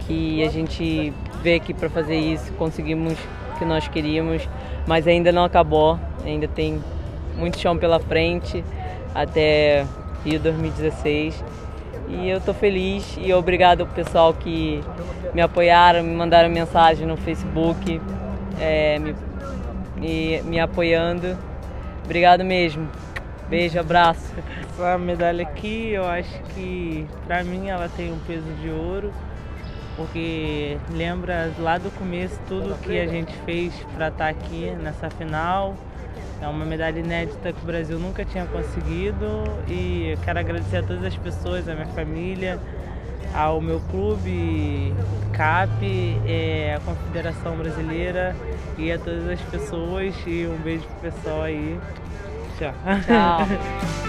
que a gente veio aqui para fazer isso, conseguimos o que nós queríamos, mas ainda não acabou, ainda tem muito chão pela frente até Rio 2016. E eu tô feliz e obrigado ao pessoal que me apoiaram, me mandaram mensagem no Facebook, me apoiando. Obrigado mesmo. Beijo, abraço. Essa medalha aqui, eu acho que pra mim ela tem um peso de ouro, porque lembra lá do começo tudo que a gente fez para estar aqui nessa final. É uma medalha inédita que o Brasil nunca tinha conseguido e eu quero agradecer a todas as pessoas, a minha família, ao meu clube, CAP, a Confederação Brasileira e a todas as pessoas. E um beijo pro pessoal aí. Tchau. Tchau.